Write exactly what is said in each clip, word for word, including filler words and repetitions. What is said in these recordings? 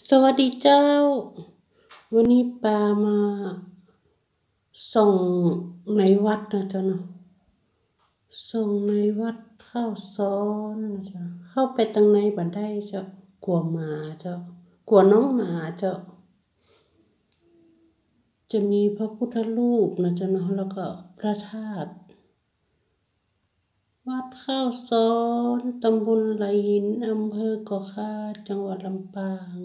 สวัสดีเจ้าวันนี้ปามาส่งในวัดนะเจ้าเนาะส่งในวัดเข้าซ้อนนะเจ้าเข้าไปทางในบัดได้เจ้ากลัวหมาเจ้ากลัวน้องหมาเจ้าจะมีพระพุทธรูปนะเจ้าเนาะแล้วก็พระธาตุวัดเข้าซ้อนตำบลไหลหินอำเภอเกาะคาจังหวัดลำปาง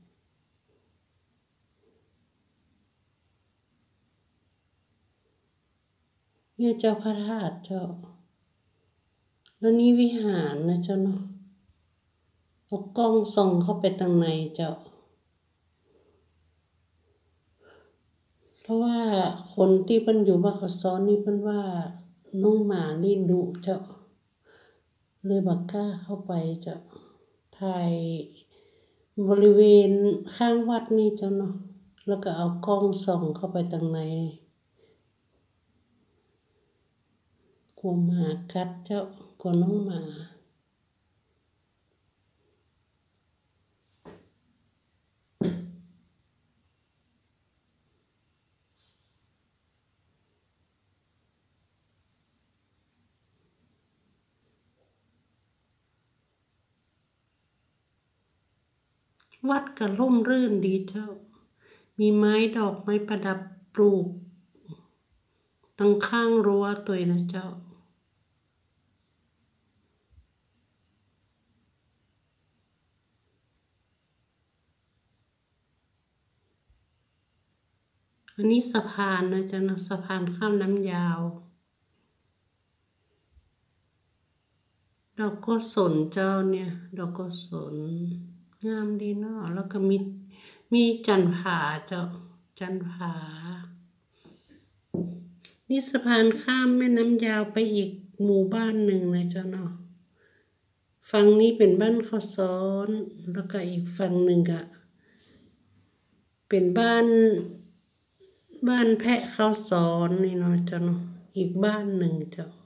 เนี่ยเจ้าพระธาตุเจ้าแล้วนี่วิหารนะเจ้าเนาะเอากล้องส่องเข้าไปทางในเจ้าเพราะว่าคนที่เพิ่นอยู่บ้านเขาซ้อนนี่เพิ่นว่าน้องหมานี่ดุเจ้าเลยบ่กล้าเข้าไปเจ้าถ่ายบริเวณข้างวัดนี่เจ้าเนาะแล้วก็เอากล้องส่องเข้าไปทางในกลัวหมากัดเจ้ากลัวน้องหมาวัดก็ร่มรื่นดีเจ้ามีไม้ดอกไม้ประดับปลูกตั้งข้างรั้วตัวนะเจ้าอันนี้สะพานนะเจ้านะสะพานข้ามน้ำยาวดอกกุศลเจ้าเนี่ยดอกกุศลงามดีเนาะแล้วก็มีมีจันผาเจ้าจันผานี่สะพานข้ามแม่น้ำยาวไปอีกหมู่บ้านหนึ่งนะเจ้าเนาะฝั่งนี้เป็นบ้านข้าวซ้อนแล้วก็อีกฝั่งหนึ่งก็เป็นบ้านบ้านแพะข้าวซ้อนนี่เนาะเจ้าเนาะอีกบ้านหนึ่งเจ้า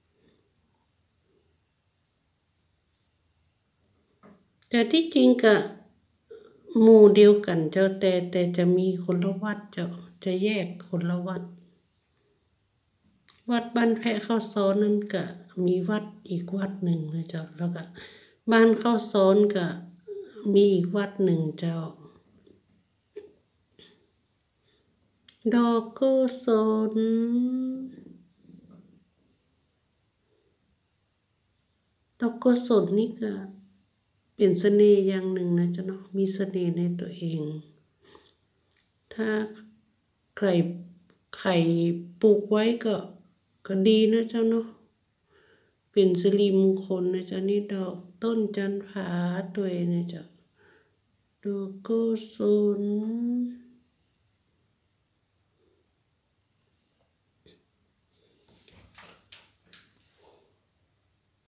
แต่ที่จริงก็หมู่เดียวกันเจ้าแต่แต่จะมีคนละวัดเจ้าจะแยกคนละวัดวัดบ้านแพะข้าวซ้อนนั่นก็มีวัดอีกวัดหนึ่งนะเจ้าแล้วก็บ้านข้าวซ้อนก็มีอีกวัดหนึ่งเจ้าดอกกุศลดอกกุศลนี่ก็เป็นเสน่ห์อย่างหนึ่งนะเจ้าเนาะมีเสน่ห์ในตัวเองถ้าใครใครปลูกไว้ก็ก็ดีนะเจ้าเนาะเป็นสิริมงคลนะเจ้านี่ดอกต้นจันผาตัวเองนะเจ้าดอกกุศล